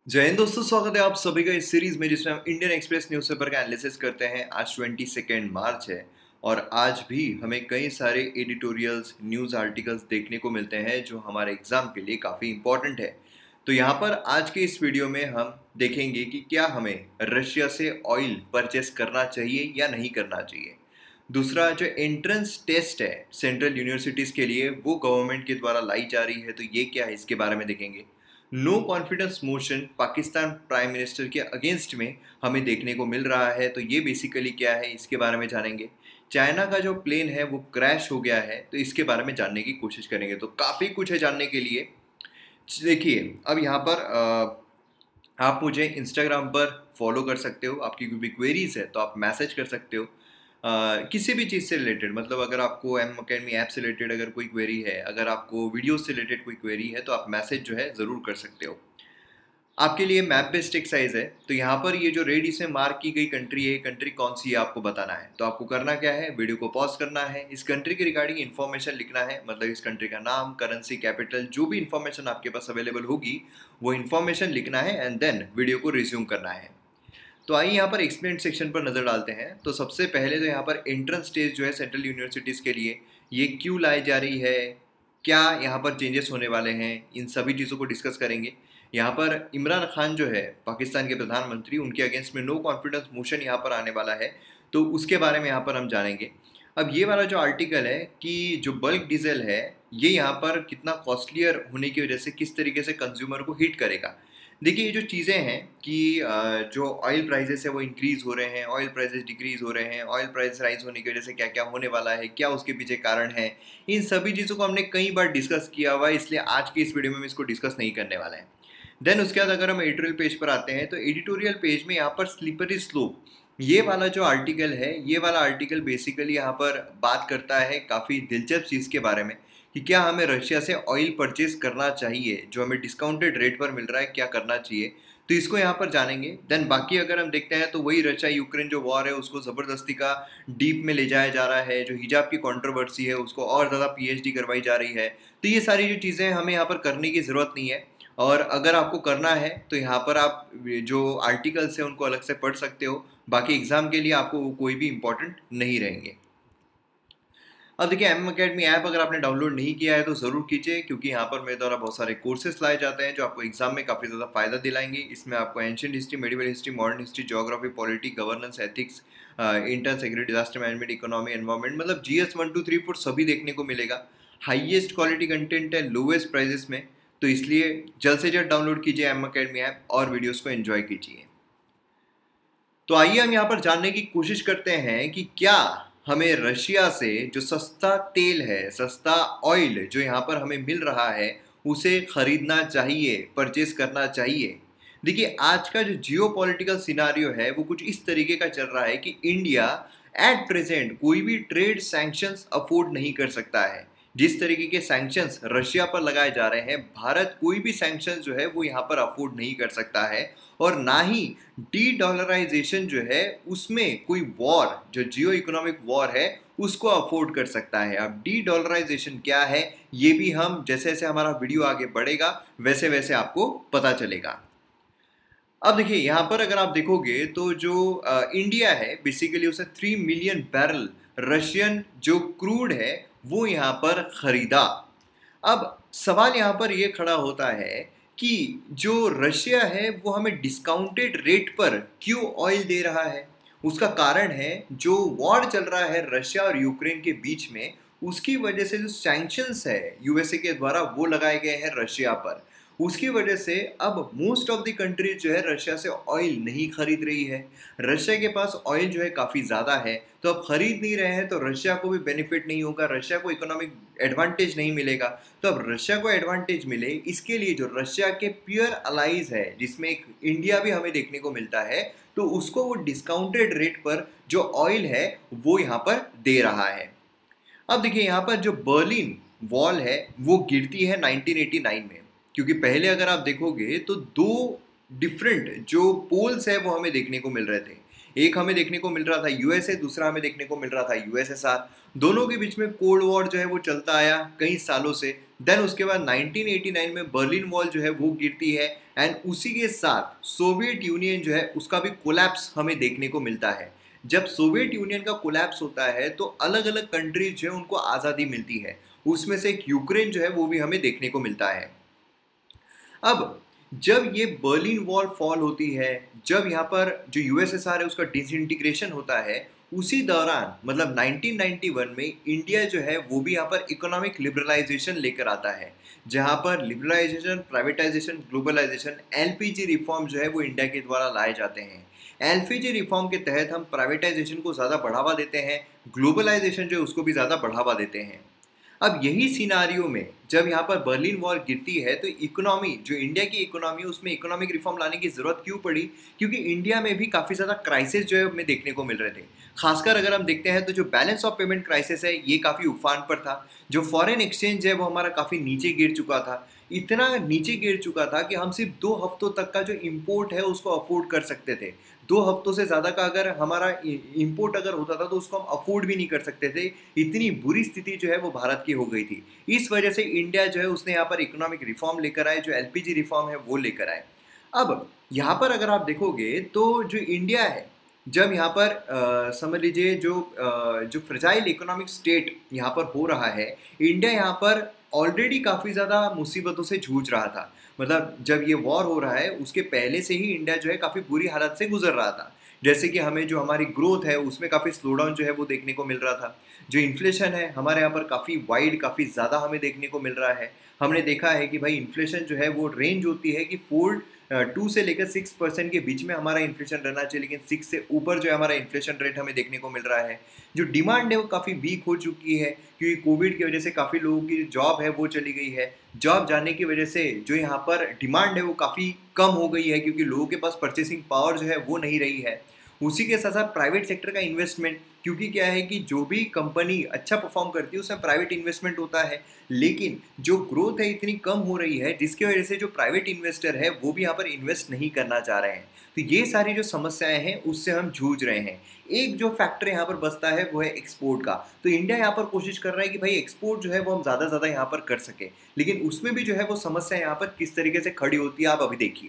जय हिंद दोस्तों, स्वागत है आप सभी का इस सीरीज में जिसमें हम इंडियन एक्सप्रेस न्यूज़पेपर का एनालिसिस करते हैं। आज 22 मार्च है और आज भी हमें कई सारे एडिटोरियल्स न्यूज़ आर्टिकल्स देखने को मिलते हैं जो हमारे एग्जाम के लिए काफ़ी इंपॉर्टेंट है। तो यहाँ पर आज के इस वीडियो में हम देखेंगे कि क्या हमें रशिया से ऑयल परचेस करना चाहिए या नहीं करना चाहिए। दूसरा, जो एंट्रेंस टेस्ट है सेंट्रल यूनिवर्सिटीज़ के लिए वो गवर्नमेंट के द्वारा लाई जा रही है, तो ये क्या है इसके बारे में देखेंगे। No confidence motion Pakistan prime minister के अगेंस्ट में हमें देखने को मिल रहा है, तो ये बेसिकली क्या है इसके बारे में जानेंगे। चाइना का जो प्लेन है वो क्रैश हो गया है, तो इसके बारे में जानने की कोशिश करेंगे। तो काफ़ी कुछ है जानने के लिए। देखिए, अब यहाँ पर आप मुझे इंस्टाग्राम पर फॉलो कर सकते हो। आपकी कोई भी क्वेरीज है तो आप मैसेज कर सकते हो। किसी भी चीज़ से रिलेटेड, मतलब अगर आपको एम अकेडमी ऐप से रिलेटेड अगर कोई क्वेरी है, अगर आपको वीडियो से रिलेटेड कोई क्वेरी है, तो आप मैसेज जो है ज़रूर कर सकते हो। आपके लिए मैप बेस्ड एक्सरसाइज है। तो यहाँ पर ये जो रेड इसमें मार्क की गई कंट्री है, कंट्री कौन सी है आपको बताना है। तो आपको करना क्या है, वीडियो को पॉज करना है, इस कंट्री के रिगार्डिंग इन्फॉर्मेशन लिखना है, मतलब इस कंट्री का नाम, करेंसी, कैपिटल, जो भी इन्फॉर्मेशन आपके पास अवेलेबल होगी वो इन्फॉर्मेशन लिखना है एंड देन वीडियो को रिज्यूम करना है। तो आइए यहाँ पर एक्सप्लेन सेक्शन पर नज़र डालते हैं। तो सबसे पहले तो यहाँ पर एंट्रेंस टेस्ट जो है सेंट्रल यूनिवर्सिटीज़ के लिए ये क्यों लाई जा रही है, क्या यहाँ पर चेंजेस होने वाले हैं, इन सभी चीज़ों को डिस्कस करेंगे। यहाँ पर इमरान खान जो है पाकिस्तान के प्रधानमंत्री, उनके अगेंस्ट में नो कॉन्फिडेंस मोशन यहाँ पर आने वाला है, तो उसके बारे में यहाँ पर हम जानेंगे। अब ये वाला जो आर्टिकल है कि जो बल्क डीजल है ये यहाँ पर कितना कॉस्टलियर होने की वजह से किस तरीके से कंज्यूमर को हिट करेगा। देखिए, ये जो चीज़ें हैं कि जो ऑयल प्राइजेस है वो इंक्रीज़ हो रहे हैं, ऑयल प्राइजेस डिक्रीज़ हो रहे हैं, ऑयल प्राइस राइज होने की वजह से क्या क्या होने वाला है, क्या उसके पीछे कारण है, इन सभी चीज़ों को हमने कई बार डिस्कस किया हुआ है, इसलिए आज की इस वीडियो में हम इसको डिस्कस नहीं करने वाला है। देन उसके बाद अगर हम एडिटोरियल पेज पर आते हैं तो एडिटोरियल पेज में यहाँ पर स्लिपरी स्लोप, ये वाला जो आर्टिकल है, ये वाला आर्टिकल बेसिकली यहाँ पर बात करता है काफ़ी दिलचस्प चीज़ के बारे में कि क्या हमें रशिया से ऑयल परचेज करना चाहिए, जो हमें डिस्काउंटेड रेट पर मिल रहा है, क्या करना चाहिए। तो इसको यहाँ पर जानेंगे। देन बाकी अगर हम देखते हैं तो वही रशिया यूक्रेन जो वॉर है उसको ज़बरदस्ती का डीप में ले जाया जा रहा है, जो हिजाब की कंट्रोवर्सी है उसको और ज़्यादा पीएचडी करवाई जा रही है। तो ये सारी जो चीज़ें हमें यहाँ पर करने की ज़रूरत नहीं है, और अगर आपको करना है तो यहाँ पर आप जो आर्टिकल्स हैं उनको अलग से पढ़ सकते हो। बाकी एग्ज़ाम के लिए आपको वो कोई भी इम्पोर्टेंट नहीं रहेंगे। अब देखिए, एम अकेडमी ऐप अगर आपने डाउनलोड नहीं किया है तो ज़रूर कीजिए, क्योंकि यहाँ पर मेरे द्वारा बहुत सारे कोर्सेज लाए जाते हैं जो आपको एग्जाम में काफ़ी ज़्यादा फ़ायदा दिलाएंगे। इसमें आपको ancient history, medieval history, modern history, geography, polity, governance, ethics, intern secretary, disaster management, economy, environment, मतलब GS 1 2 3 4 सभी देखने को मिलेगा। हाईएस्ट क्वालिटी कंटेंट है लोवेस्ट प्राइजेस में, तो इसलिए जल्द से जल्द डाउनलोड कीजिए एम अकेडमी ऐप और वीडियोज़ को एंजॉय कीजिए। तो आइए हम यहाँ पर जानने की कोशिश करते हैं कि क्या हमें रशिया से जो सस्ता तेल है, सस्ता ऑयल जो यहाँ पर हमें मिल रहा है, उसे खरीदना चाहिए, परचेस करना चाहिए। देखिए, आज का जो जियोपॉलिटिकल सिनारियो है वो कुछ इस तरीके का चल रहा है कि इंडिया एट प्रेजेंट कोई भी ट्रेड सैंक्शंस अफोर्ड नहीं कर सकता है। जिस तरीके के सैंक्शंस रशिया पर लगाए जा रहे हैं, भारत कोई भी सैंक्शंस जो है वो यहाँ पर अफोर्ड नहीं कर सकता है, और ना ही डी डॉलराइजेशन जो है उसमें कोई वॉर, जो जियो इकोनॉमिक वॉर है, उसको अफोर्ड कर सकता है। अब डी डॉलराइजेशन क्या है ये भी हम जैसे जैसे हमारा वीडियो आगे बढ़ेगा वैसे वैसे आपको पता चलेगा। अब देखिए, यहाँ पर अगर आप देखोगे तो जो इंडिया है बेसिकली उसे 3 मिलियन बैरल रशियन जो क्रूड है वो यहाँ पर खरीदा। अब सवाल यहाँ पर ये खड़ा होता है कि जो रशिया है वो हमें डिस्काउंटेड रेट पर क्यों ऑयल दे रहा है। उसका कारण है जो वॉर चल रहा है रशिया और यूक्रेन के बीच में, उसकी वजह से जो सैंक्शंस है यूएसए के द्वारा वो लगाए गए हैं रशिया पर, उसकी वजह से अब मोस्ट ऑफ द कंट्रीज जो है रशिया से ऑयल नहीं खरीद रही है। रशिया के पास ऑयल जो है काफ़ी ज़्यादा है, तो अब खरीद नहीं रहे हैं तो रशिया को भी बेनिफिट नहीं होगा, रशिया को इकोनॉमिक एडवांटेज नहीं मिलेगा। तो अब रशिया को एडवांटेज मिले इसके लिए जो रशिया के पियर अलाइज है, जिसमें एक इंडिया भी हमें देखने को मिलता है, तो उसको वो डिस्काउंटेड रेट पर जो ऑयल है वो यहाँ पर दे रहा है। अब देखिए, यहाँ पर जो बर्लिन वॉल है वो गिरती है 1989 में, क्योंकि पहले अगर आप देखोगे तो दो डिफरेंट जो पोल्स है वो हमें देखने को मिल रहे थे। एक हमें देखने को मिल रहा था यूएसए, दूसरा हमें देखने को मिल रहा था यूएसएसआर। दोनों के बीच में कोल्ड वॉर जो है वो चलता आया कई सालों से। देन उसके बाद 1989 में बर्लिन वॉल जो है वो गिरती है एंड उसी के साथ सोवियत यूनियन जो है उसका भी कोलैप्स हमें देखने को मिलता है। जब सोवियत यूनियन का कोलैप्स होता है तो अलग अलग कंट्रीज जो है उनको आज़ादी मिलती है, उसमें से एक यूक्रेन जो है वो भी हमें देखने को मिलता है। अब जब ये बर्लिन वॉल फॉल होती है, जब यहाँ पर जो यूएसएसआर है उसका डिसइंटीग्रेशन होता है, उसी दौरान मतलब 1991 में इंडिया जो है वो भी यहाँ पर इकोनॉमिक लिबरलाइजेशन लेकर आता है, जहाँ पर liberalisation, privatisation, globalisation, LPG reform जो है वो इंडिया के द्वारा लाए जाते हैं। एलपीजी रिफॉर्म के तहत हम प्राइवेटाइजेशन को ज़्यादा बढ़ावा देते हैं, ग्लोबलाइजेशन जो है उसको भी ज़्यादा बढ़ावा देते हैं। अब यही सिनारियो में जब यहाँ पर बर्लिन वॉल गिरती है तो इकोनॉमी, जो इंडिया की इकोनॉमी है उसमें इकोनॉमिक रिफॉर्म लाने की ज़रूरत क्यों पड़ी? क्योंकि इंडिया में भी काफ़ी ज़्यादा क्राइसिस जो है हमें देखने को मिल रहे थे। खासकर अगर हम देखते हैं तो जो बैलेंस ऑफ पेमेंट क्राइसिस है ये काफ़ी उफान पर था। जो फॉरेन एक्सचेंज है वो हमारा काफ़ी नीचे गिर चुका था, इतना नीचे गिर चुका था कि हम सिर्फ 2 हफ्तों तक का जो इम्पोर्ट है उसको अफोर्ड कर सकते थे। 2 हफ्तों से ज़्यादा का अगर हमारा इम्पोर्ट अगर होता था तो उसको हम अफोर्ड भी नहीं कर सकते थे। इतनी बुरी स्थिति जो है वो भारत की हो गई थी। इस वजह से इंडिया जो है उसने यहाँ पर इकोनॉमिक रिफॉर्म लेकर आए, जो एलपीजी रिफॉर्म है वो लेकर आए। अब यहाँ पर अगर आप देखोगे तो जो इंडिया है, जब यहाँ पर समझ लीजिए जो फ्रेजाइल इकोनॉमिक स्टेट यहाँ पर हो रहा है, इंडिया यहाँ पर ऑलरेडी काफ़ी ज़्यादा मुसीबतों से जूझ रहा था। मतलब जब ये वॉर हो रहा है उसके पहले से ही इंडिया जो है काफ़ी बुरी हालत से गुजर रहा था। जैसे कि हमें जो हमारी ग्रोथ है उसमें काफ़ी स्लोडाउन जो है वो देखने को मिल रहा था। जो इन्फ्लेशन है हमारे यहाँ पर काफ़ी वाइड, काफ़ी ज़्यादा हमें देखने को मिल रहा है। हमने देखा है कि भाई इन्फ्लेशन जो है वो रेंज होती है कि 2 से लेकर 6% के बीच में हमारा इन्फ्लेशन रहना चाहिए, लेकिन 6 से ऊपर जो है हमारा इन्फ्लेशन रेट हमें देखने को मिल रहा है। जो डिमांड है वो काफ़ी वीक हो चुकी है क्योंकि कोविड की वजह से काफ़ी लोगों की जॉब है वो चली गई है। जॉब जाने की वजह से जो यहाँ पर डिमांड है वो काफ़ी कम हो गई है क्योंकि लोगों के पास परचेसिंग पावर जो है वो नहीं रही है। उसी के साथ साथ प्राइवेट सेक्टर का इन्वेस्टमेंट, क्योंकि क्या है कि जो भी कंपनी अच्छा परफॉर्म करती है उसमें प्राइवेट इन्वेस्टमेंट होता है, लेकिन जो ग्रोथ है इतनी कम हो रही है जिसकी वजह से जो प्राइवेट इन्वेस्टर है वो भी यहाँ पर इन्वेस्ट नहीं करना चाह रहे हैं। तो ये सारी जो समस्याएं हैं उससे हम जूझ रहे हैं। एक जो फैक्टर यहाँ पर बचता है वो है एक्सपोर्ट का। तो इंडिया यहाँ पर कोशिश कर रहा है कि भाई एक्सपोर्ट जो है वो हम ज़्यादा से ज़्यादा यहाँ पर कर सके, लेकिन उसमें भी जो है वो समस्या यहाँ पर किस तरीके से खड़ी होती है आप अभी देखिए।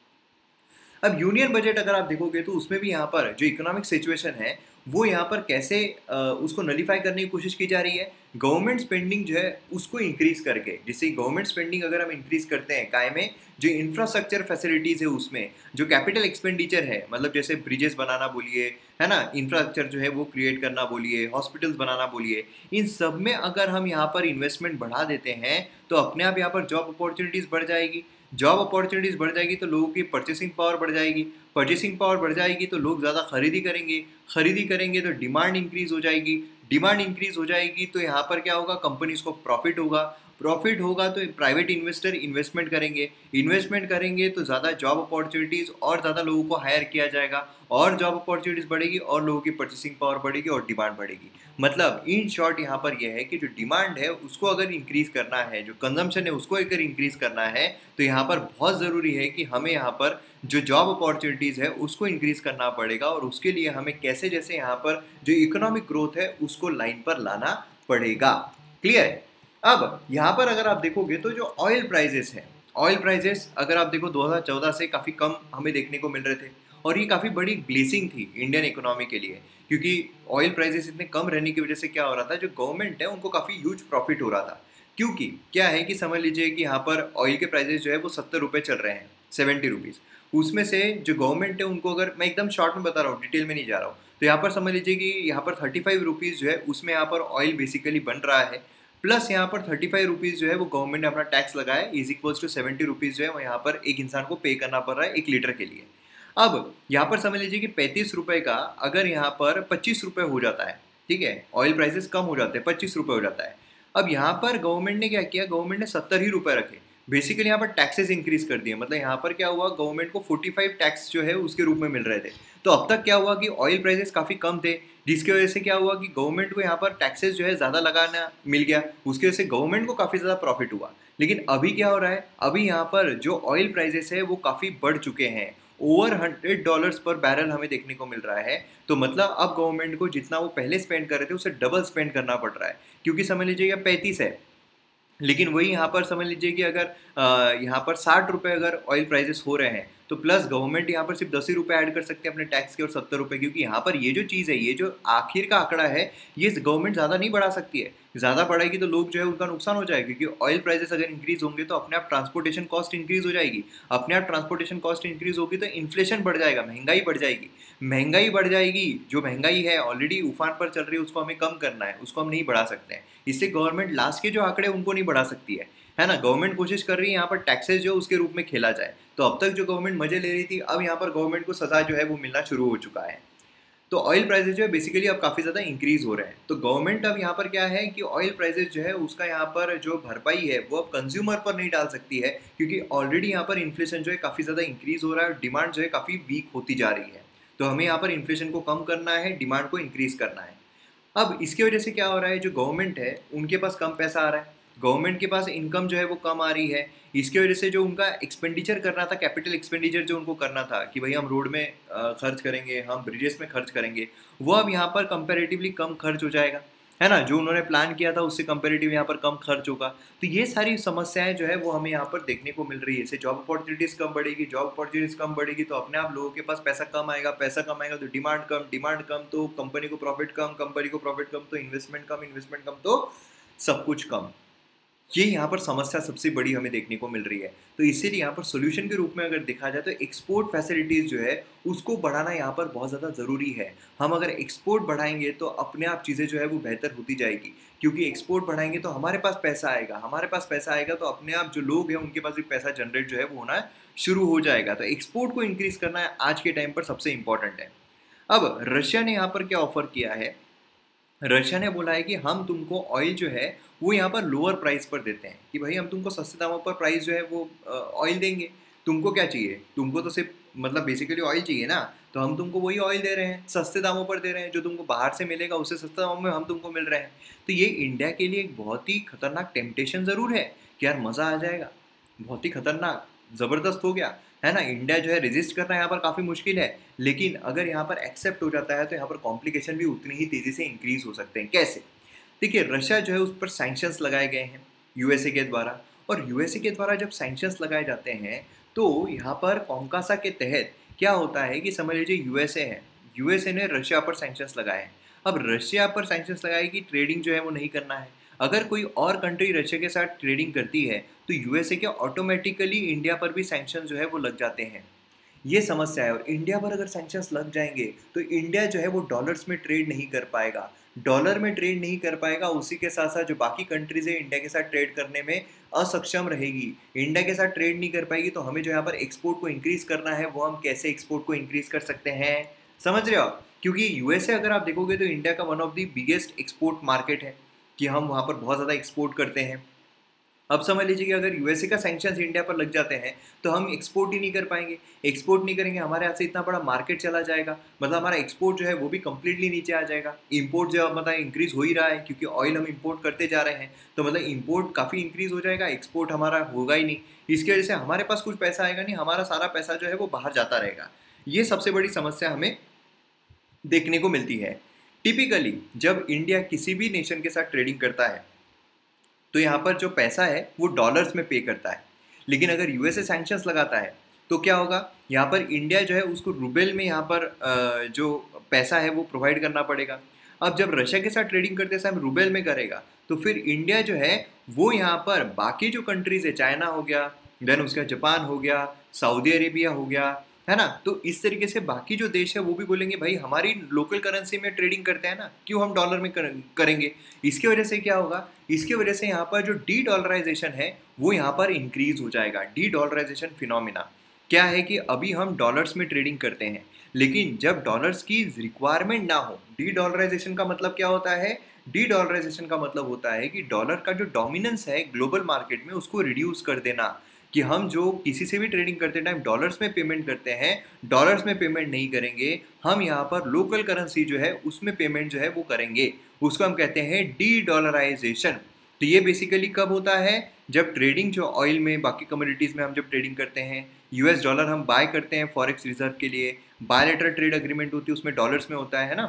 अब यूनियन बजट अगर आप देखोगे तो उसमें भी यहाँ पर जो इकोनॉमिक सिचुएशन है वो यहाँ पर कैसे उसको नलीफाई करने की कोशिश की जा रही है। गवर्नमेंट स्पेंडिंग जो है उसको इंक्रीज करके, जिससे गवर्नमेंट स्पेंडिंग अगर हम इंक्रीज करते हैं काय में, जो इंफ्रास्ट्रक्चर फैसिलिटीज़ है उसमें जो कैपिटल एक्सपेंडिचर है, मतलब जैसे ब्रिजेस बनाना बोलिए, है ना, इंफ्रास्ट्रक्चर जो है वो क्रिएट करना बोलिए, हॉस्पिटल्स बनाना बोलिए, इन सब में अगर हम यहाँ पर इन्वेस्टमेंट बढ़ा देते हैं तो अपने आप यहाँ पर जॉब अपॉर्चुनिटीज़ बढ़ जाएगी। जॉब अपॉर्चुनिटीज़ बढ़ जाएगी तो लोगों की परचेसिंग पावर बढ़ जाएगी, परचेसिंग पावर बढ़ जाएगी तो लोग ज़्यादा खरीदी करेंगे, खरीदी करेंगे तो डिमांड इंक्रीज हो जाएगी, डिमांड इंक्रीज हो जाएगी तो यहाँ पर क्या होगा, कंपनीज को प्रॉफिट होगा, प्रॉफिट होगा तो प्राइवेट इन्वेस्टर इन्वेस्टमेंट करेंगे, इन्वेस्टमेंट करेंगे तो ज़्यादा जॉब अपॉर्चुनिटीज़ और ज़्यादा लोगों को हायर किया जाएगा, और जॉब अपॉर्चुनिटीज़ बढ़ेगी और लोगों की परचेसिंग पावर बढ़ेगी और डिमांड बढ़ेगी। मतलब इन शॉर्ट यहाँ पर यह है कि जो डिमांड है उसको अगर इंक्रीज़ करना है, जो कंजम्पशन है उसको अगर इंक्रीज़ करना है, तो यहाँ पर बहुत ज़रूरी है कि हमें यहाँ पर जो जॉब अपॉर्चुनिटीज़ है उसको इंक्रीज़ करना पड़ेगा, और उसके लिए हमें कैसे जैसे यहाँ पर जो इकोनॉमिक ग्रोथ है उसको लाइन पर लाना पड़ेगा। क्लियर? अब यहाँ पर अगर आप देखोगे तो जो ऑयल प्राइजेस हैं, ऑयल प्राइजेस अगर आप देखो 2014 से काफ़ी कम हमें देखने को मिल रहे थे, और ये काफ़ी बड़ी ब्लेसिंग थी इंडियन इकोनॉमी के लिए, क्योंकि ऑयल प्राइजेस इतने कम रहने की वजह से क्या हो रहा था, जो गवर्नमेंट है उनको काफ़ी ह्यूज प्रॉफिट हो रहा था। क्योंकि क्या है कि समझ लीजिए कि यहाँ पर ऑयल के प्राइजेस जो है वो 70 रुपये चल रहे हैं, 70 रुपीज़। उसमें से जो गवर्नमेंट है उनको, अगर मैं एकदम शॉर्ट में बता रहा हूँ, डिटेल में नहीं जा रहा हूँ, तो यहाँ पर समझ लीजिए कि यहाँ पर 35 रुपीज़ जो है उसमें यहाँ पर ऑयल बेसिकली बन रहा है, प्लस यहाँ पर 35 रुपीज़ जो है वो गवर्नमेंट ने अपना टैक्स लगाया, इज इक्वल्स टू 70 रुपीज़ जो है वो यहाँ पर एक इंसान को पे करना पड़ रहा है 1 लीटर के लिए। अब यहाँ पर समझ लीजिए कि 35 रुपये का अगर यहाँ पर 25 रुपये हो जाता है, ठीक है, ऑयल प्राइसेस कम हो जाते हैं, 25 रुपये हो जाता है। अब यहाँ पर गवर्नमेंट ने क्या किया, गवर्नमेंट ने 70 ही रुपये रखे, बेसिकली यहाँ पर टैक्सेस इंक्रीज कर दिए। मतलब यहाँ पर क्या हुआ, गवर्नमेंट को 45 टैक्स जो है उसके रूप में मिल रहे थे। तो अब तक क्या हुआ कि ऑयल प्राइसेस काफ़ी कम थे, जिसकी वजह से क्या हुआ कि गवर्नमेंट को यहाँ पर टैक्सेस जो है ज़्यादा लगाना मिल गया, उसकी वजह से गवर्नमेंट को काफ़ी ज़्यादा प्रॉफिट हुआ। लेकिन अभी क्या हो रहा है, अभी यहाँ पर जो ऑयल प्राइजेस है वो काफ़ी बढ़ चुके हैं, ओवर $100 पर बैरल हमें देखने को मिल रहा है। तो मतलब अब गवर्नमेंट को जितना वो पहले स्पेंड कर रहे थे उससे डबल स्पेंड करना पड़ रहा है, क्योंकि समझ लीजिए 35 है, लेकिन वही यहाँ पर समझ लीजिए कि अगर यहाँ पर 60 रुपये अगर ऑयल प्राइजेस हो रहे हैं, तो प्लस गवर्नमेंट यहाँ पर सिर्फ 10 ही रुपये ऐड कर सकते हैं अपने टैक्स के, और 70 रुपये, क्योंकि यहाँ पर ये जो चीज़ है, ये जो आखिर का आंकड़ा है, ये गवर्नमेंट ज़्यादा नहीं बढ़ा सकती है। ज़्यादा बढ़ाएगी तो लोग जो है उनका नुकसान हो जाएगा, क्योंकि ऑयल प्राइजेस अगर इंक्रीज होंगे तो अपने आप ट्रांसपोर्टेशन कॉस्ट इंक्रीज हो जाएगी, अपने आप ट्रांसपोर्टेशन कॉस्ट इंक्रीज होगी तो इन्फ्लेशन बढ़ जाएगा, महंगाई बढ़ जाएगी। महंगाई बढ़ जाएगी, जो महंगाई है ऑलरेडी उफान पर चल रही है, उसको हमें कम करना है, उसको हम नहीं बढ़ा सकते हैं। इससे गवर्नमेंट लास्ट के जो आंकड़े उनको नहीं बढ़ा सकती है ना। गवर्नमेंट कोशिश कर रही है यहाँ पर टैक्सेस जो उसके रूप में खेला जाए। तो अब तक जो गवर्नमेंट मजे ले रही थी, अब यहाँ पर गवर्नमेंट को सजा जो है वो मिलना शुरू हो चुका है। तो ऑयल प्राइसेस जो है बेसिकली अब काफ़ी ज़्यादा इंक्रीज हो रहे हैं। तो गवर्नमेंट अब यहाँ पर क्या है कि ऑयल प्राइसेस जो है उसका यहाँ पर जो भरपाई है वो अब कंज्यूमर पर नहीं डाल सकती है, क्योंकि ऑलरेडी यहाँ पर इन्फ्लेशन जो है काफ़ी ज़्यादा इंक्रीज हो रहा है और डिमांड जो है काफ़ी वीक होती जा रही है। तो हमें यहाँ पर इन्फ्लेशन को कम करना है, डिमांड को इंक्रीज करना है। अब इसकी वजह से क्या हो रहा है, जो गवर्नमेंट है उनके पास कम पैसा आ रहा है, गवर्नमेंट के पास इनकम जो है वो कम आ रही है। इसकी वजह से जो उनका एक्सपेंडिचर करना था, कैपिटल एक्सपेंडिचर जो उनको करना था कि भाई हम रोड में खर्च करेंगे, हम ब्रिजेस में खर्च करेंगे, वो अब यहाँ पर कंपैरेटिवली कम खर्च हो जाएगा, है ना। जो उन्होंने प्लान किया था उससे कंपैरेटिव यहाँ पर कम खर्च होगा। तो ये सारी समस्याएं जो है वो हमें यहाँ पर देखने को मिल रही है। इससे जॉब अपॉर्चुनिटीज़ कम बढ़ेगी, जॉब अपॉर्चुनिटीज़ कम बढ़ेगी तो अपने आप लोगों के पास पैसा कम आएगा, पैसा कम आएगा तो डिमांड कम तो कंपनी को प्रॉफिट कम, कंपनी को प्रॉफिट कम तो इन्वेस्टमेंट कम तो सब कुछ कम। ये यहाँ पर समस्या सबसे बड़ी हमें देखने को मिल रही है। तो इसीलिए यहाँ पर सोल्यूशन के रूप में अगर देखा जाए तो एक्सपोर्ट फैसिलिटीज़ जो है उसको बढ़ाना यहाँ पर बहुत ज़्यादा ज़रूरी है। हम अगर एक्सपोर्ट बढ़ाएंगे तो अपने आप चीज़ें जो है वो बेहतर होती जाएगी, क्योंकि एक्सपोर्ट बढ़ाएंगे तो हमारे पास पैसा आएगा, हमारे पास पैसा आएगा तो अपने आप जो लोग हैं उनके पास भी पैसा जनरेट जो है वो होना शुरू हो जाएगा। तो एक्सपोर्ट को इंक्रीज़ करना आज के टाइम पर सबसे इंपॉर्टेंट है। अब रशिया ने यहाँ पर क्या ऑफर किया है, रशिया ने बोला है कि हम तुमको ऑयल जो है वो यहाँ पर लोअर प्राइस पर देते हैं, कि भाई हम तुमको सस्ते दामों पर प्राइस जो है वो ऑयल देंगे। तुमको क्या चाहिए, तुमको तो सिर्फ मतलब बेसिकली ऑयल चाहिए ना, तो हम तुमको वही ऑयल दे रहे हैं, सस्ते दामों पर दे रहे हैं। जो तुमको बाहर से मिलेगा उससे सस्ते दामों में हम तुमको मिल रहे हैं। तो ये इंडिया के लिए एक बहुत ही खतरनाक टेम्पटेशन ज़रूर है कि यार मज़ा आ जाएगा, बहुत ही खतरनाक ज़बरदस्त हो गया, है ना। इंडिया जो है रेजिस्ट करना यहाँ पर काफ़ी मुश्किल है, लेकिन अगर यहाँ पर एक्सेप्ट हो जाता है तो यहाँ पर कॉम्प्लिकेशन भी उतनी ही तेज़ी से इंक्रीज हो सकते हैं। कैसे, देखिए रशिया जो है उस पर सैंक्शंस लगाए गए हैं यूएसए के द्वारा, और यूएसए के द्वारा जब सैंक्शंस लगाए जाते हैं तो यहाँ पर कॉन्कासा के तहत क्या होता है कि समझ लीजिए यूएसए है, यूएसए ने रशिया पर सैंक्शंस लगाए हैं। अब रशिया पर सैंक्शंस लगाए कि ट्रेडिंग जो है वो नहीं करना है। अगर कोई और कंट्री रशिया के साथ ट्रेडिंग करती है तो यूएसए के ऑटोमेटिकली इंडिया पर भी सैंक्शन जो है वो लग जाते हैं। ये समस्या है, और इंडिया पर अगर सैंक्शंस लग जाएंगे तो इंडिया जो है वो डॉलर्स में ट्रेड नहीं कर पाएगा, डॉलर में ट्रेड नहीं कर पाएगा। उसी के साथ साथ जो बाकी कंट्रीज है इंडिया के साथ ट्रेड करने में असक्षम रहेगी, इंडिया के साथ ट्रेड नहीं कर पाएगी। तो हमें जो यहाँ पर एक्सपोर्ट को इंक्रीज करना है, वो हम कैसे एक्सपोर्ट को इंक्रीज कर सकते हैं, समझ रहे हो आप। क्योंकि यूएसए अगर आप देखोगे तो इंडिया का one of the biggest export market है, कि हम वहाँ पर बहुत ज़्यादा एक्सपोर्ट करते हैं। अब समझ लीजिए कि अगर यूएसए का सैंक्शंस इंडिया पर लग जाते हैं तो हम एक्सपोर्ट ही नहीं कर पाएंगे, एक्सपोर्ट नहीं करेंगे, हमारे हाथ से इतना बड़ा मार्केट चला जाएगा, मतलब हमारा एक्सपोर्ट जो है वो भी कंप्लीटली नीचे आ जाएगा। इंपोर्ट जो मतलब इंक्रीज हो ही रहा है, क्योंकि ऑयल हम इंपोर्ट करते जा रहे हैं, तो मतलब इंपोर्ट काफ़ी इंक्रीज हो जाएगा, एक्सपोर्ट हमारा होगा ही नहीं। इसकी वजह से हमारे पास कुछ पैसा आएगा नहीं, हमारा सारा पैसा जो है वो बाहर जाता रहेगा। ये सबसे बड़ी समस्या हमें देखने को मिलती है। टिपिकली जब इंडिया किसी भी नेशन के साथ ट्रेडिंग करता है तो यहाँ पर जो पैसा है वो डॉलर्स में पे करता है, लेकिन अगर यूएसए सैंक्शंस लगाता है तो क्या होगा, यहाँ पर इंडिया जो है उसको रूबल में यहाँ पर जो पैसा है वो प्रोवाइड करना पड़ेगा। अब जब रशिया के साथ ट्रेडिंग करते समय रूबल में करेगा तो फिर इंडिया जो है वो यहाँ पर बाकी जो कंट्रीज है, चाइना हो गया, देन उसका जापान हो गया, सऊदी अरेबिया हो गया, है ना। तो इस तरीके से बाकी जो देश है वो भी बोलेंगे भाई हमारी लोकल करेंसी में ट्रेडिंग करते हैं ना, क्यों हम डॉलर में करेंगे। इसकी वजह से क्या होगा, इसकी वजह से यहाँ पर जो डी डॉलराइजेशन है वो यहाँ पर इंक्रीज हो जाएगा। डी डॉलराइजेशन फिनोमिना क्या है कि अभी हम डॉलर्स में ट्रेडिंग करते हैं, लेकिन जब डॉलर्स की रिक्वायरमेंट ना हो, डी डॉलराइजेशन का मतलब क्या होता है, डी डॉलराइजेशन का मतलब होता है कि डॉलर का जो डोमिनेंस है ग्लोबल मार्केट में उसको रिड्यूस कर देना, कि हम जो किसी से भी ट्रेडिंग करते टाइम डॉलर्स में पेमेंट करते हैं, डॉलर्स में पेमेंट नहीं करेंगे, हम यहाँ पर लोकल करेंसी जो है उसमें पेमेंट जो है वो करेंगे। उसको हम कहते हैं डी डॉलराइजेशन। तो ये बेसिकली कब होता है, जब ट्रेडिंग जो ऑयल में बाकी कमोडिटीज़ में हम जब ट्रेडिंग करते हैं, यूएस डॉलर हम बाय करते हैं फॉरेक्स रिजर्व के लिए, बायलैटरल ट्रेड एग्रीमेंट होती है उसमें डॉलर्स में होता है ना,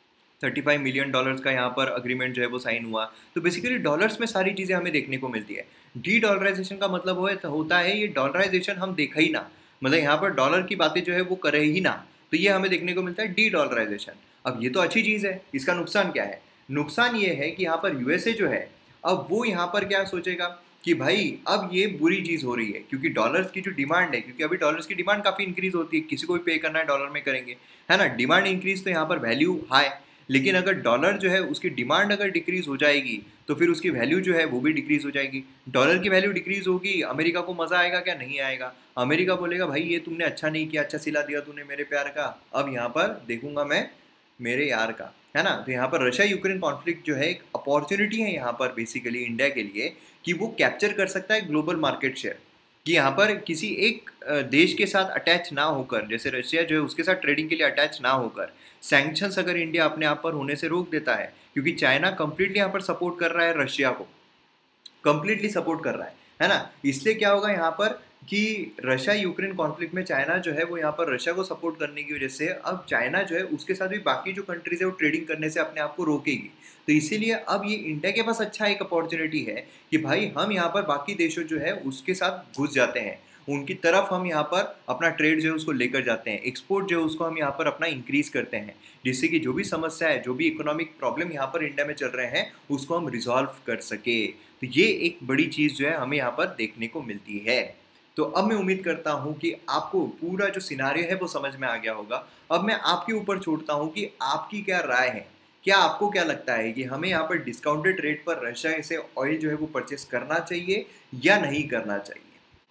$35 मिलियन का यहाँ पर अग्रीमेंट जो है वो साइन हुआ। तो बेसिकली डॉलर्स में सारी चीज़ें हमें देखने को मिलती है। डी डॉलराइजेशन का मतलब होता है ये डॉलराइजेशन हम देखा ही ना, मतलब यहाँ पर डॉलर की बातें जो है वो करे ही ना, तो ये हमें देखने को मिलता है डी डॉलराइजेशन। अब ये तो अच्छी चीज़ है, इसका नुकसान क्या है? नुकसान ये है कि यहाँ पर यूएसए जो है, अब वो यहाँ पर क्या सोचेगा कि भाई अब ये बुरी चीज़ हो रही है, क्योंकि डॉलर्स की जो डिमांड है, क्योंकि अभी डॉलर्स की डिमांड काफ़ी इंक्रीज होती है, किसी को भी पे करना है डॉलर में करेंगे, है ना, डिमांड इंक्रीज तो यहाँ पर वैल्यू हाई। लेकिन अगर डॉलर जो है उसकी डिमांड अगर डिक्रीज हो जाएगी तो फिर उसकी वैल्यू जो है वो भी डिक्रीज हो जाएगी। डॉलर की वैल्यू डिक्रीज होगी, अमेरिका को मज़ा आएगा क्या? नहीं आएगा। अमेरिका बोलेगा भाई ये तुमने अच्छा नहीं किया, अच्छा सिला दिया तूने मेरे प्यार का, अब यहाँ पर देखूंगा मैं मेरे यार का, है ना। तो यहाँ पर रशिया यूक्रेन कॉन्फ्लिक्ट जो है एक अपॉर्चुनिटी है यहाँ पर बेसिकली इंडिया के लिए, कि वो कैप्चर कर सकता है ग्लोबल मार्केट शेयर, कि यहाँ पर किसी एक देश के साथ अटैच ना होकर, जैसे रशिया जो है उसके साथ ट्रेडिंग के लिए अटैच ना होकर, सैंक्शंस अगर इंडिया अपने आप पर होने से रोक देता है, क्योंकि चाइना कंप्लीटली यहाँ पर सपोर्ट कर रहा है रशिया को, कंप्लीटली सपोर्ट कर रहा है ना। इसलिए क्या होगा यहाँ पर कि रशिया यूक्रेन कॉन्फ्लिक्ट में चाइना जो है वो यहाँ पर रशिया को सपोर्ट करने की वजह से अब चाइना जो है उसके साथ भी बाकी जो कंट्रीज है वो ट्रेडिंग करने से अपने आप को रोकेगी। तो इसीलिए अब ये इंडिया के पास अच्छा एक अपॉर्चुनिटी है कि भाई हम यहाँ पर बाकी देशों जो है उसके साथ घुस जाते हैं, उनकी तरफ हम यहाँ पर अपना ट्रेड जो है उसको लेकर जाते हैं, एक्सपोर्ट जो है उसको हम यहाँ पर अपना इंक्रीज करते हैं, जिससे कि जो भी समस्या है, जो भी इकोनॉमिक प्रॉब्लम यहाँ पर इंडिया में चल रहे हैं उसको हम रिजॉल्व कर सके। तो ये एक बड़ी चीज़ जो है हमें यहाँ पर देखने को मिलती है। तो अब मैं उम्मीद करता हूँ कि आपको पूरा जो सिनारियो है वो समझ में आ गया होगा। अब मैं आपके ऊपर छोड़ता हूँ कि आपकी क्या राय है, क्या आपको क्या लगता है कि हमें यहाँ पर डिस्काउंटेड रेट पर रशिया से ऑयल जो है वो परचेस करना चाहिए या नहीं करना चाहिए?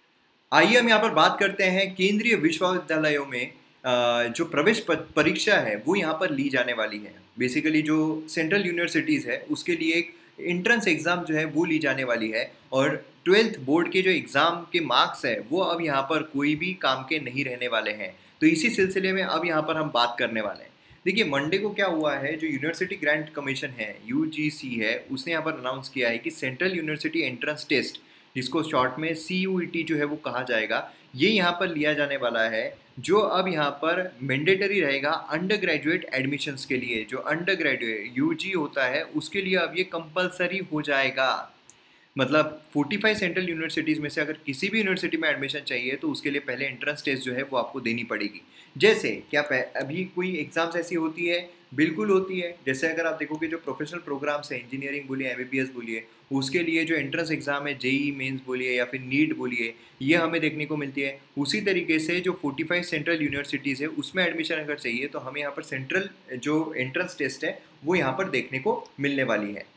आइए हम यहाँ पर बात करते हैं केंद्रीय विश्वविद्यालयों में जो प्रवेश परीक्षा है वो यहाँ पर ली जाने वाली है। बेसिकली जो सेंट्रल यूनिवर्सिटीज़ है उसके लिए एक एंट्रेंस एग्ज़ाम जो है वो ली जाने वाली है, और 12th बोर्ड के जो एग्ज़ाम के मार्क्स है वो अब यहाँ पर कोई भी काम के नहीं रहने वाले हैं। तो इसी सिलसिले में अब यहाँ पर हम बात करने वाले हैं। देखिए मंडे को क्या हुआ है, जो यूनिवर्सिटी ग्रांट कमीशन है यूजीसी है, उसने यहाँ पर अनाउंस किया है कि सेंट्रल यूनिवर्सिटी एंट्रेंस टेस्ट, जिसको शॉर्ट में CUET जो है वो कहा जाएगा, ये यहाँ पर लिया जाने वाला है, जो अब यहाँ पर मैंडेटरी रहेगा अंडर ग्रेजुएट एडमिशन्स के लिए। जो अंडर ग्रेजुएट यूजी होता है उसके लिए अब ये कंपलसरी हो जाएगा। मतलब 45 सेंट्रल यूनिवर्सिटीज़ में से अगर किसी भी यूनिवर्सिटी में एडमिशन चाहिए तो उसके लिए पहले एंट्रेंस टेस्ट जो है वो आपको देनी पड़ेगी। जैसे क्या अभी कोई एग्ज़ाम्स ऐसी होती है, बिल्कुल होती है। जैसे अगर आप देखोगे जो प्रोफेशनल प्रोग्राम्स है, इंजीनियरिंग बोलिए, MBBS बोलिए, उसके लिए जो एंट्रेंस एग्ज़ाम है, जेईई मेंस बोलिए या फिर नीट बोलिए, ये हमें देखने को मिलती है। उसी तरीके से जो 45 सेंट्रल यूनिवर्सिटीज़ है उसमें एडमिशन अगर चाहिए तो हमें यहाँ पर सेंट्रल जो एंट्रेंस टेस्ट है वो यहाँ पर देखने को मिलने वाली है।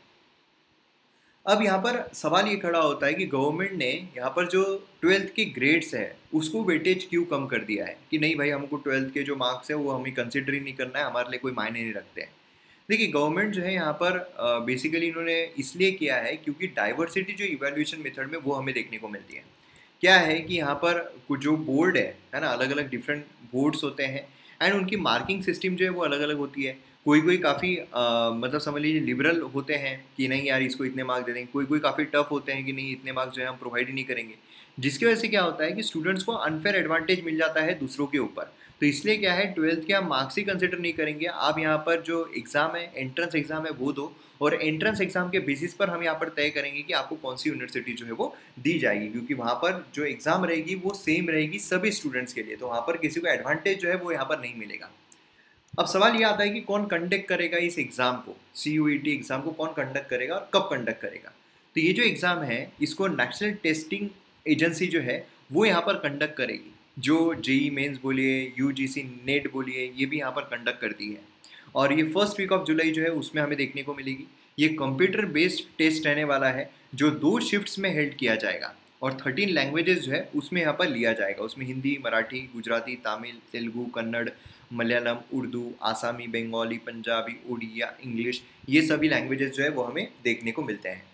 अब यहाँ पर सवाल ये खड़ा होता है कि गवर्नमेंट ने यहाँ पर जो 12th के ग्रेड्स है उसको वेटेज क्यों कम कर दिया है, कि नहीं भाई हमको 12th के जो मार्क्स है वो हमें कंसिडर ही नहीं करना है, हमारे लिए कोई मायने नहीं रखते हैं। देखिए गवर्नमेंट जो है यहाँ पर बेसिकली इन्होंने इसलिए किया है क्योंकि डाइवर्सिटी जो इवैल्यूएशन मेथड में वो हमें देखने को मिलती है। क्या है कि यहाँ पर कुछ जो बोर्ड है ना, अलग अलग डिफरेंट बोर्ड्स होते हैं एंड उनकी मार्किंग सिस्टम जो है वो अलग अलग होती है। कोई कोई काफ़ी मतलब समझ लीजिए लिबरल होते हैं कि नहीं यार इसको इतने मार्क्स दे देंगे, कोई कोई काफ़ी टफ होते हैं कि नहीं इतने मार्क्स जो है हम प्रोवाइड ही नहीं करेंगे, जिसकी वजह से क्या होता है कि स्टूडेंट्स को अनफेयर एडवांटेज मिल जाता है दूसरों के ऊपर। तो इसलिए क्या है 12th के आप मार्क्स ही कंसिडर नहीं करेंगे, आप यहाँ पर जो एग्ज़ाम है एंट्रेंस एग्ज़ाम है वो दो, और एंट्रेंस एग्ज़ाम के बेसिस पर हम यहाँ पर तय करेंगे कि आपको कौन सी यूनिवर्सिटी जो है वो दी जाएगी, क्योंकि वहाँ पर जो एग्ज़ाम रहेगी वो सेम रहेगी सभी स्टूडेंट्स के लिए, तो वहाँ पर किसी को एडवांटेज जो है वो यहाँ पर नहीं मिलेगा। अब सवाल ये आता है कि कौन कंडक्ट करेगा इस एग्ज़ाम को, CUET एग्ज़ाम को कौन कंडक्ट करेगा और कब कंडक्ट करेगा। तो ये जो एग्ज़ाम है इसको नेशनल टेस्टिंग एजेंसी जो है वो यहाँ पर कंडक्ट करेगी। जो जेईई मेंस बोलिए, यूजीसी नेट बोलिए, ये भी यहाँ पर कंडक्ट करती है, और ये फर्स्ट वीक ऑफ जुलाई जो है उसमें हमें देखने को मिलेगी। ये कंप्यूटर बेस्ड टेस्ट रहने वाला है जो 2 शिफ्ट्स में हेल्ड किया जाएगा, और 13 लैंग्वेजेस जो है उसमें यहाँ पर लिया जाएगा। उसमें हिंदी, मराठी, गुजराती, तमिल, तेलुगु, कन्नड़, मलयालम, उर्दू, आसामी, बंगाली, पंजाबी, उड़िया, इंग्लिश, ये सभी लैंग्वेजेस जो है वो हमें देखने को मिलते हैं।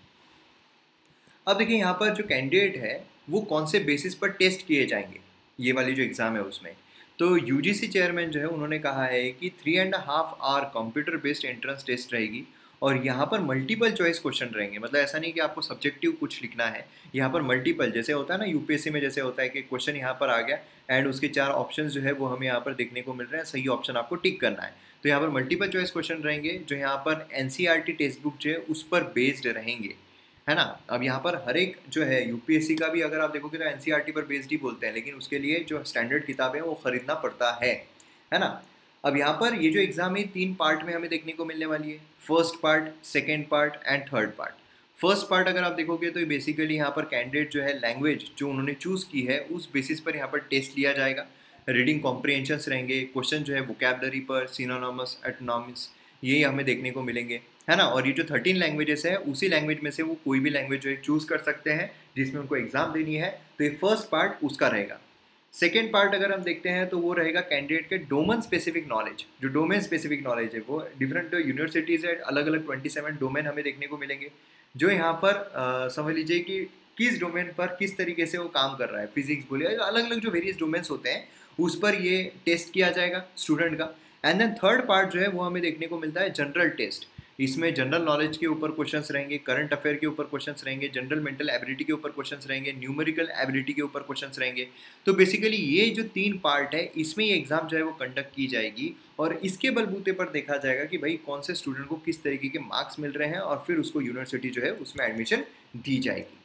अब देखिए यहाँ पर जो कैंडिडेट है वो कौन से बेसिस पर टेस्ट किए जाएंगे, ये वाली जो एग्ज़ाम है उसमें। तो यूजीसी चेयरमैन जो है उन्होंने कहा है कि 3.5 hour computer based entrance test रहेगी, और यहाँ पर मल्टीपल चॉइस क्वेश्चन रहेंगे, मतलब ऐसा नहीं कि आपको सब्जेक्टिव कुछ लिखना है, यहाँ पर मल्टीपल, जैसे होता है ना यूपीएससी में, जैसे होता है कि क्वेश्चन यहाँ पर आ गया एंड उसके 4 ऑप्शंस जो है वो हमें यहाँ पर देखने को मिल रहे हैं, सही ऑप्शन आपको टिक करना है। तो यहाँ पर मल्टीपल चॉइस क्वेश्चन रहेंगे जो यहाँ पर एनसीईआरटी टेक्स्ट बुक जो है उस पर बेस्ड रहेंगे, है ना। अब यहाँ पर हर एक जो है यूपीएससी का भी अगर आप देखोगे तो एनसीईआरटी पर बेस्ड ही बोलते हैं, लेकिन उसके लिए जो स्टैंडर्ड किताबें वो खरीदना पड़ता है ना। अब यहाँ पर ये जो एग्जाम है 3 पार्ट में हमें देखने को मिलने वाली है, first part, second part and third part. First part अगर आप देखोगे तो बेसिकली यहाँ पर कैंडिडेट जो है लैंग्वेज जो उन्होंने चूज़ की है उस बेसिस पर यहाँ पर टेस्ट लिया जाएगा। रीडिंग कॉम्प्रिहेंशंस रहेंगे, क्वेश्चन जो है वोकैबुलरी पर, सिनोनिमस, एटोनॉमिक्स, ये हमें देखने को मिलेंगे, है ना। और ये जो 13 लैंग्वेजेस है उसी लैंग्वेज में से वो कोई भी लैंग्वेज जो है चूज़ कर सकते हैं जिसमें उनको एग्जाम देनी है, तो ये फर्स्ट पार्ट उसका रहेगा। सेकेंड पार्ट अगर हम देखते हैं तो वो रहेगा कैंडिडेट के डोमेन स्पेसिफिक नॉलेज। जो डोमेन स्पेसिफिक नॉलेज है वो डिफरेंट यूनिवर्सिटीज़ है, अलग अलग 27 डोमेन हमें देखने को मिलेंगे, जो यहाँ पर समझ लीजिए कि किस डोमेन पर किस तरीके से वो काम कर रहा है, फिजिक्स बोलिए, अलग अलग जो वेरियस डोमेन्स होते हैं उस पर ये टेस्ट किया जाएगा स्टूडेंट का। एंड देन थर्ड पार्ट जो है वो हमें देखने को मिलता है जनरल टेस्ट। इसमें जनरल नॉलेज के ऊपर क्वेश्चंस रहेंगे, करंट अफेयर के ऊपर क्वेश्चंस रहेंगे, जनरल मेंटल एबिलिटी के ऊपर क्वेश्चंस रहेंगे, न्यूमेरिकल एबिलिटी के ऊपर क्वेश्चंस रहेंगे। तो बेसिकली ये जो 3 पार्ट है इसमें ये एग्जाम जो है वो कंडक्ट की जाएगी और इसके बलबूते पर देखा जाएगा कि भाई कौन से स्टूडेंट को किस तरीके के मार्क्स मिल रहे हैं और फिर उसको यूनिवर्सिटी जो है उसमें एडमिशन दी जाएगी।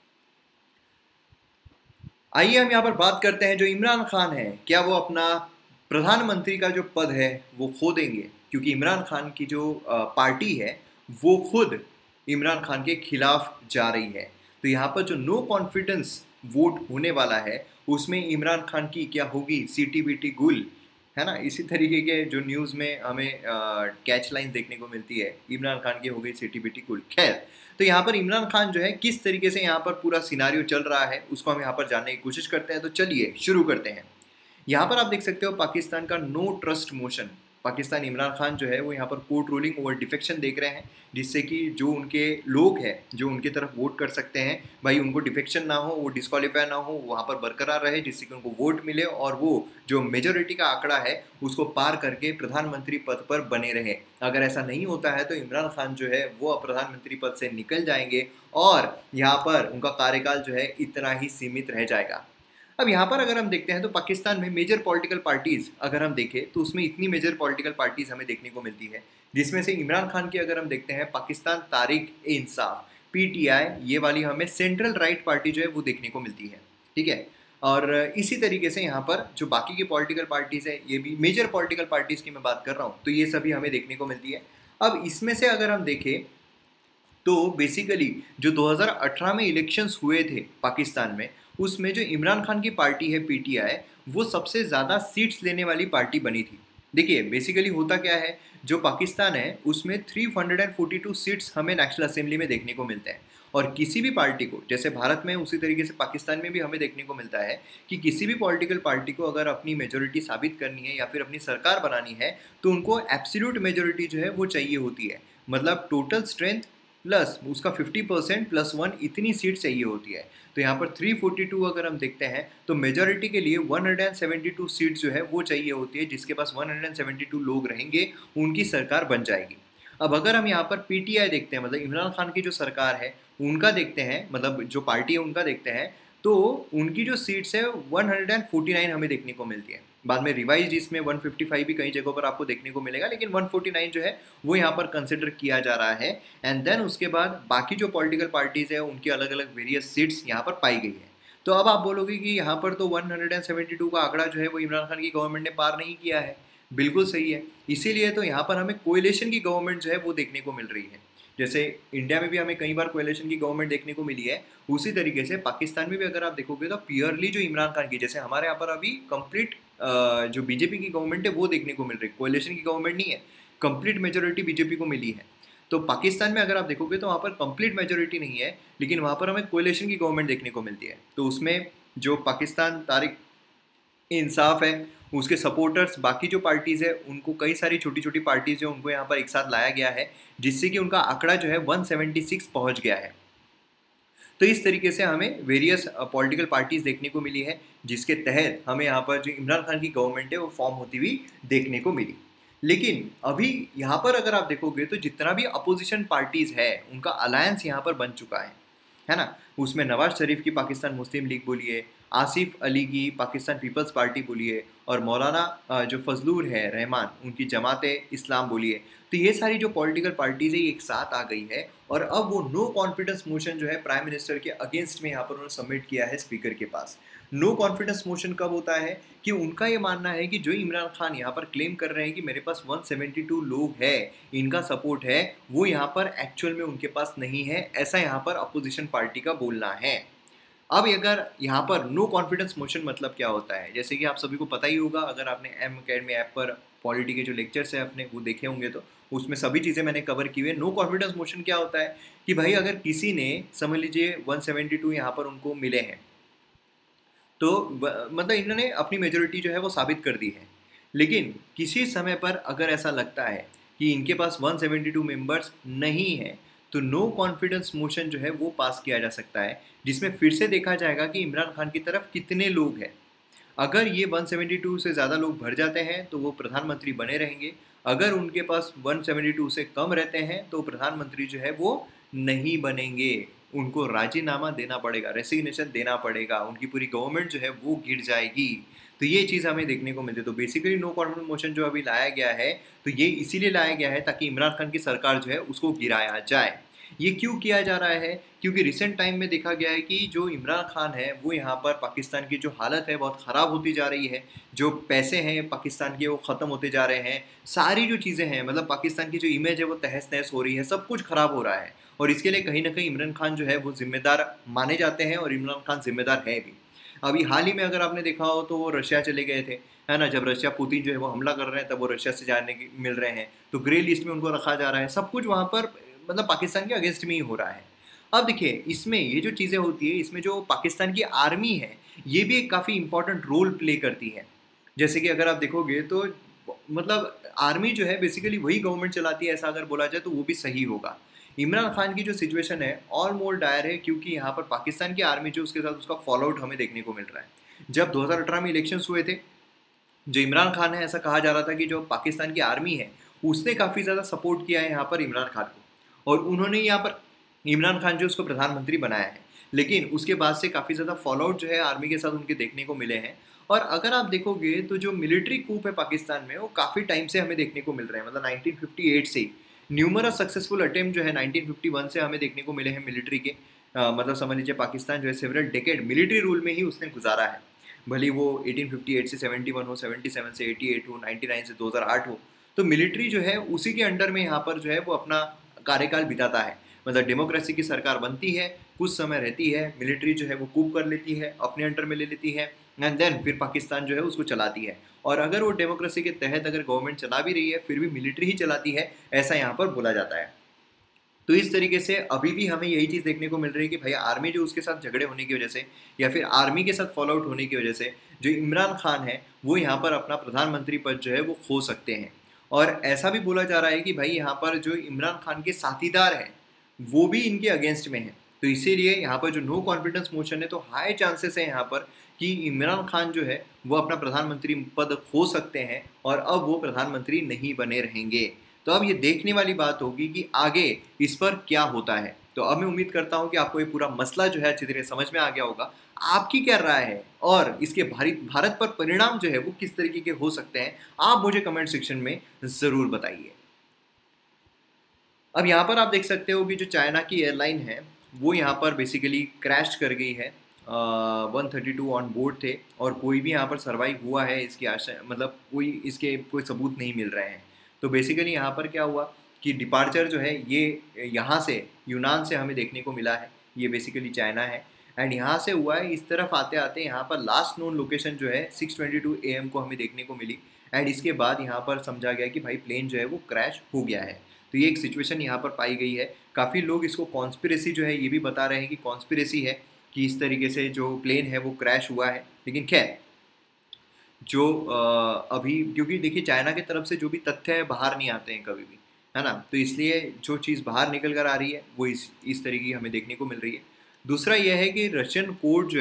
आइए हम यहाँ पर बात करते हैं, जो इमरान खान है क्या वो अपना प्रधानमंत्री का जो पद है वो खो देंगे, क्योंकि इमरान खान की जो पार्टी है वो खुद इमरान खान के खिलाफ जा रही है। तो यहाँ पर जो नो कॉन्फिडेंस वोट होने वाला है उसमें इमरान खान की क्या होगी, सीटी बीटी गुल, है ना। इसी तरीके के जो न्यूज़ में हमें कैच लाइन देखने को मिलती है, इमरान खान की हो गई सीटी बीटी गुल। खैर, तो यहाँ पर इमरान खान जो है किस तरीके से यहाँ पर पूरा सिनारियो चल रहा है उसको हम यहाँ पर जानने की कोशिश करते हैं। तो चलिए शुरू करते हैं। यहाँ पर आप देख सकते हो पाकिस्तान का no trust motion. Pakistan Imran Khan जो है वो यहाँ पर कोर्ट रूलिंग ओवर डिफेक्शन देख रहे हैं, जिससे कि जो उनके लोग हैं जो उनके तरफ वोट कर सकते हैं भाई उनको डिफेक्शन ना हो, वो डिस्क्वालीफाई ना हो, वहाँ पर बरकरार रहे, जिससे कि उनको वोट मिले और वो जो मेजोरिटी का आंकड़ा है उसको पार करके प्रधानमंत्री पद पर बने रहे। अगर ऐसा नहीं होता है तो इमरान खान जो है वो प्रधानमंत्री पद से निकल जाएंगे और यहाँ पर उनका कार्यकाल जो है इतना ही सीमित रह जाएगा। अब यहाँ पर अगर हम देखते हैं तो पाकिस्तान में मेजर पॉलिटिकल पार्टीज़ अगर हम देखें तो उसमें इतनी मेजर पॉलिटिकल पार्टीज़ हमें देखने को मिलती है, जिसमें से इमरान खान की अगर हम देखते हैं पाकिस्तान तहरीक-ए-इंसाफ पीटीआई, ये वाली हमें सेंट्रल राइट पार्टी जो है वो देखने को मिलती है, ठीक है। और इसी तरीके से यहाँ पर जो बाकी की पॉलिटिकल पार्टीज़ है, ये भी मेजर पॉलिटिकल पार्टीज़ की मैं बात कर रहा हूँ, तो ये सभी हमें देखने को मिलती है। अब इसमें से अगर हम देखें तो बेसिकली जो 2018 में इलेक्शंस हुए थे पाकिस्तान में, उसमें जो इमरान खान की पार्टी है पीटीआई, वो सबसे ज़्यादा सीट्स लेने वाली पार्टी बनी थी। देखिए बेसिकली होता क्या है, जो पाकिस्तान है उसमें 342 सीट्स हमें नेशनल असेंबली में देखने को मिलते हैं, और किसी भी पार्टी को, जैसे भारत में उसी तरीके से पाकिस्तान में भी हमें देखने को मिलता है कि किसी भी पॉलिटिकल पार्टी को अगर अपनी मेजोरिटी साबित करनी है या फिर अपनी सरकार बनानी है तो उनको एब्सोल्यूट मेजोरिटी जो है वो चाहिए होती है, मतलब टोटल स्ट्रेंथ प्लस उसका 50% प्लस 1 इतनी सीट चाहिए होती है। तो यहाँ पर 342 अगर हम देखते हैं तो मेजॉरिटी के लिए 172 सीट्स जो है वो चाहिए होती है, जिसके पास 172 लोग रहेंगे उनकी सरकार बन जाएगी। अब अगर हम यहाँ पर पीटीआई देखते हैं, मतलब इमरान खान की जो सरकार है उनका देखते हैं, मतलब जो पार्टी है उनका देखते हैं, तो उनकी जो सीट्स है 149 हमें देखने को मिलती है। बाद में रिवाइज इसमें 155 भी कई जगहों पर आपको देखने को मिलेगा, लेकिन 149 जो है वो यहाँ पर कंसिडर किया जा रहा है। एंड देन उसके बाद बाकी जो पॉलिटिकल पार्टीज़ है उनकी अलग अलग वेरियस सीट्स यहाँ पर पाई गई है। तो अब आप बोलोगे कि यहाँ पर तो 172 का आंकड़ा जो है वो इमरान खान की गवर्नमेंट ने पार नहीं किया है। बिल्कुल सही है, इसीलिए तो यहाँ पर हमें कोएलिशन की गवर्नमेंट जो है वो देखने को मिल रही है। जैसे इंडिया में भी हमें कई बार कोएलिशन की गवर्नमेंट देखने को मिली है, उसी तरीके से पाकिस्तान में भी अगर आप देखोगे तो प्योरली जो इमरान खान की, जैसे हमारे यहाँ पर अभी कंप्लीट जो बीजेपी की गवर्नमेंट है वो देखने को मिल रही है, कोएलिशन की गवर्नमेंट नहीं है, कंप्लीट मेजोरिटी बीजेपी को मिली है। तो पाकिस्तान में अगर आप देखोगे तो वहाँ पर कंप्लीट मेजोरिटी नहीं है, लेकिन वहाँ पर हमें कोएलिशन की गवर्नमेंट देखने को मिलती है। तो उसमें जो पाकिस्तान तहरीक इंसाफ है, उसके सपोर्टर्स, बाकी जो पार्टीज़ है उनको, कई सारी छोटी छोटी पार्टीज़ है उनको यहाँ पर एक साथ लाया गया है, जिससे कि उनका आंकड़ा जो है 176 पहुँच गया है। तो इस तरीके से हमें वेरियस पॉलिटिकल पार्टीज़ देखने को मिली है, जिसके तहत हमें यहाँ पर जो इमरान खान की गवर्नमेंट है वो फॉर्म होती हुई देखने को मिली। लेकिन अभी यहाँ पर अगर आप देखोगे तो जितना भी अपोजिशन पार्टीज है उनका अलायंस यहाँ पर बन चुका है ना। उसमें नवाज शरीफ की पाकिस्तान मुस्लिम लीग बोलिए, आसिफ अली की पाकिस्तान पीपल्स पार्टी बोलिए, और मौलाना जो फजलुर है रहमान उनकी जमात इस्लाम बोलिए। तो ये सारी जो पॉलिटिकल पार्टीज है एक साथ आ गई है, और अब वो नो कॉन्फिडेंस मोशन जो है प्राइम मिनिस्टर के अगेंस्ट में यहाँ पर उन्होंने सबमिट किया है स्पीकर के पास। नो कॉन्फिडेंस मोशन कब होता है कि उनका ये मानना है कि जो इमरान खान यहाँ पर क्लेम कर रहे हैं कि मेरे पास 172 लोग है, इनका सपोर्ट है, वो यहाँ पर एक्चुअल में उनके पास नहीं है, ऐसा यहाँ पर अपोजिशन पार्टी का बोलना है। अब अगर यहाँ पर नो कॉन्फिडेंस मोशन मतलब क्या होता है, जैसे कि आप सभी को पता ही होगा, अगर आपने एम अकेडमी ऐप पर पॉलिटी के जो लेक्चर्स है अपने वो देखे होंगे तो उसमें सभी चीज़ें मैंने कवर की हुई है। नो कॉन्फिडेंस मोशन क्या होता है कि भाई अगर किसी ने समझ लीजिए 172 यहाँ पर उनको मिले हैं, तो मतलब इन्होंने अपनी मेजोरिटी जो है वो साबित कर दी है, लेकिन किसी समय पर अगर ऐसा लगता है कि इनके पास 172 मेंबर्स नहीं है, तो नो कॉन्फिडेंस मोशन जो है वो पास किया जा सकता है, जिसमें फिर से देखा जाएगा कि इमरान खान की तरफ कितने लोग हैं। अगर ये 172 से ज़्यादा लोग भर जाते हैं तो वो प्रधानमंत्री बने रहेंगे, अगर उनके पास 172 से कम रहते हैं तो प्रधानमंत्री जो है वो नहीं बनेंगे, उनको राजीनामा देना पड़ेगा, रेसिग्नेशन देना पड़ेगा, उनकी पूरी गवर्नमेंट जो है वो गिर जाएगी। तो ये चीज़ हमें देखने को मिलती है। तो बेसिकली नो कॉन्फिडेंस मोशन जो अभी लाया गया है, तो ये इसीलिए लाया गया है ताकि इमरान खान की सरकार जो है उसको गिराया जाए। ये क्यों किया जा रहा है? क्योंकि रिसेंट टाइम में देखा गया है कि जो इमरान खान है वो यहाँ पर पाकिस्तान की जो हालत है बहुत ख़राब होती जा रही है, जो पैसे हैं पाकिस्तान के वो ख़त्म होते जा रहे हैं, सारी जो चीज़ें हैं मतलब पाकिस्तान की जो इमेज है वो तहस नहस हो रही है, सब कुछ ख़राब हो रहा है, और इसके लिए कहीं ना कहीं इमरान खान जो है वो जिम्मेदार माने जाते हैं, और इमरान खान जिम्मेदार है भी। अभी हाल ही में अगर आपने देखा हो तो वो रशिया चले गए थे, है ना, जब रशिया पुतिन जो है वो हमला कर रहे हैं तब वो रशिया से जाने की मिल रहे हैं, तो ग्रे लिस्ट में उनको रखा जा रहा है, सब कुछ वहाँ पर मतलब पाकिस्तान के अगेंस्ट में ही हो रहा है। अब देखिए इसमें ये जो चीज़ें होती है, इसमें जो पाकिस्तान की आर्मी है ये भी एक काफ़ी इंपॉर्टेंट रोल प्ले करती है। जैसे कि अगर आप देखोगे तो मतलब आर्मी जो है बेसिकली वही गवर्नमेंट चलाती है, ऐसा अगर बोला जाए तो वो भी सही होगा। इमरान खान की जो सिचुएशन है ऑल मोर डायर है, क्योंकि यहाँ पर पाकिस्तान की आर्मी जो उसके साथ उसका फॉलो आउट हमें देखने को मिल रहा है। जब 2018 में इलेक्शंस हुए थे, जो इमरान खान है ऐसा कहा जा रहा था कि जो पाकिस्तान की आर्मी है उसने काफ़ी ज़्यादा सपोर्ट किया है यहाँ पर इमरान खान को, और उन्होंने यहाँ पर इमरान खान जो उसको प्रधानमंत्री बनाया है, लेकिन उसके बाद से काफ़ी ज़्यादा फॉलोआउट जो है आर्मी के साथ उनके देखने को मिले हैं। और अगर आप देखोगे तो जो मिलिट्री कूप है पाकिस्तान में वो काफ़ी टाइम से हमें देखने को मिल रहे हैं, मतलब 1958 से ही न्यूमरस सक्सेसफुल अटेम्प्ट जो है 1951 से हमें देखने को मिले हैं मिलिट्री के। मतलब समझ लीजिए पाकिस्तान जो है सेवरल डेकेड मिलिट्री रूल में ही उसने गुजारा है, भले वो 1858 से 71 हो, 77 से 88 हो, 99 से 2008 हो, तो मिलिट्री जो है उसी के अंडर में यहाँ पर जो है वो अपना कार्यकाल बिताता है। मतलब डेमोक्रेसी की सरकार बनती है, कुछ समय रहती है, मिलिट्री जो है वो कूप कर लेती है, अपने अंडर में ले लेती है, एंड देन फिर पाकिस्तान जो है उसको चलाती है। और अगर वो डेमोक्रेसी के तहत अगर गवर्नमेंट चला भी रही है फिर भी मिलिट्री ही चलाती है, ऐसा यहाँ पर बोला जाता है। तो इस तरीके से अभी भी हमें यही चीज़ देखने को मिल रही है कि भाई आर्मी जो उसके साथ झगड़े होने की वजह से या फिर आर्मी के साथ फॉलोआउट होने की वजह से जो इमरान खान है वो यहाँ पर अपना प्रधानमंत्री पद जो है वो खो सकते हैं। और ऐसा भी बोला जा रहा है कि भाई यहाँ पर जो इमरान खान के साथीदार हैं वो भी इनके अगेंस्ट में हैं, तो इसीलिए यहाँ पर जो नो कॉन्फिडेंस मोशन है तो हाई चांसेस है यहाँ पर कि इमरान खान जो है वो अपना प्रधानमंत्री पद खो सकते हैं और अब वो प्रधानमंत्री नहीं बने रहेंगे। तो अब ये देखने वाली बात होगी कि आगे इस पर क्या होता है। तो अब मैं उम्मीद करता हूँ कि आपको ये पूरा मसला जो है अच्छी तरह समझ में आ गया होगा। आपकी क्या राय है और इसके भारत पर परिणाम जो है वो किस तरीके के हो सकते हैं, आप मुझे कमेंट सेक्शन में ज़रूर बताइए। अब यहाँ पर आप देख सकते हो कि जो चाइना की एयरलाइन है वो यहाँ पर बेसिकली क्रैश कर गई है। 132 ऑन बोर्ड थे और कोई भी यहाँ पर सर्वाइव हुआ है इसकी आशा मतलब इसके कोई सबूत नहीं मिल रहे हैं। तो बेसिकली यहाँ पर क्या हुआ कि डिपार्चर जो है ये यहाँ से यूनान से हमें देखने को मिला है, ये बेसिकली चाइना है, एंड यहाँ से हुआ है। इस तरफ आते आते यहाँ पर लास्ट नोन लोकेशन जो है 6:22 AM को हमें देखने को मिली, एंड इसके बाद यहाँ पर समझा गया कि भाई प्लेन जो है वो क्रैश हो गया है। तो ये एक सिचुएशन यहाँ पर पाई गई है। काफ़ी लोग इसको कॉन्स्पिरेसी जो है ये भी बता रहे हैं कि कॉन्स्पिरेसी है कि इस तरीके से जो प्लेन है वो क्रैश हुआ है, लेकिन खैर जो अभी क्योंकि देखिए चाइना की तरफ से जो भी तथ्य है बाहर नहीं आते हैं कभी भी, है ना, तो इसलिए जो चीज़ बाहर निकल कर आ रही है वो इस तरीके की हमें देखने को मिल रही है। दूसरा यह है कि रशियन कोर्ट जो है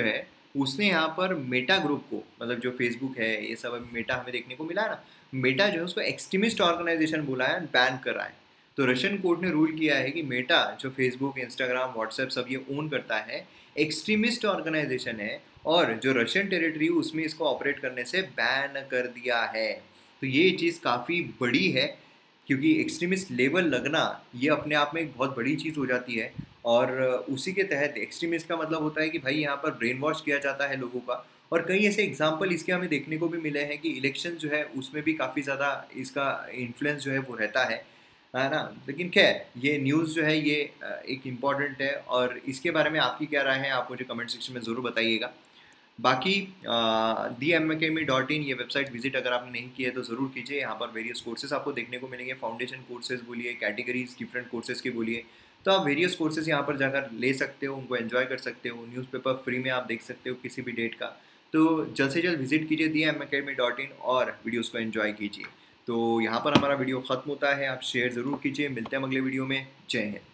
उसने यहाँ पर मेटा ग्रुप को, मतलब जो फेसबुक है ये सब अभी मेटा हमें देखने को मिला है ना, मेटा जो है उसको एक्सट्रीमिस्ट ऑर्गेनाइजेशन बोला है, बैन करा है। तो रशियन कोर्ट ने रूल किया है कि मेटा जो फेसबुक, इंस्टाग्राम, व्हाट्सएप सब ये ओन करता है, एक्सट्रीमिस्ट ऑर्गेनाइजेशन है, और जो रशियन टेरिटरी उसमें इसको ऑपरेट करने से बैन कर दिया है। तो ये चीज़ काफ़ी बड़ी है, क्योंकि एक्सट्रीमिस्ट लेबल लगना ये अपने आप में एक बहुत बड़ी चीज़ हो जाती है। और उसी के तहत एक्सट्रीमिस्ट का मतलब होता है कि भाई यहाँ पर ब्रेन वॉश किया जाता है लोगों का। और कई ऐसे एग्जाम्पल इसके हमें देखने को भी मिले हैं कि इलेक्शन जो है उसमें भी काफ़ी ज़्यादा इसका इन्फ्लुएंस जो है वो रहता है ना। लेकिन खैर ये न्यूज़ जो है ये एक इम्पॉर्टेंट है, और इसके बारे में आपकी क्या राय है आप मुझे कमेंट सेक्शन में ज़रूर बताइएगा। बाकी theacademy.in ये वेबसाइट विजिट अगर आपने नहीं की है तो ज़रूर कीजिए। यहाँ पर वेरियस कोर्सेज आपको देखने को मिलेंगे, फाउंडेशन कोर्सेज बोलिए, कैटेगरीज डिफरेंट कोर्सेज के बोलिए। तो आप वेरियस कोर्सेज यहाँ पर जाकर ले सकते हो, उनको एंजॉय कर सकते हो। न्यूज़पेपर फ्री में आप देख सकते हो किसी भी डेट का। तो जल्द से जल्द विजिट कीजिए theacademy.in और वीडियोज़ को एंजॉय कीजिए। तो यहाँ पर हमारा वीडियो ख़त्म होता है, आप शेयर ज़रूर कीजिए। मिलते हैं अगले वीडियो में। जय हिंद।